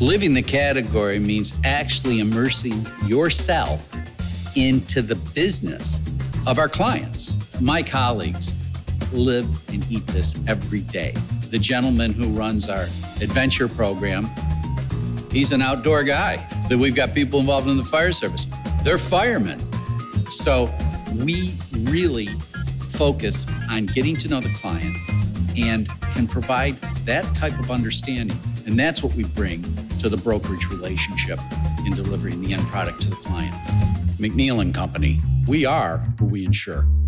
Living the category means actually immersing yourself into the business of our clients. My colleagues live and eat this every day. The gentleman who runs our AdvenSure program, he's an outdoor guy. We've got people involved in the fire service. They're firemen. So we really focus on getting to know the client and can provide that type of understanding. And that's what we bring to the brokerage relationship in delivering the end product to the client. McNeil Company, we are who we insure.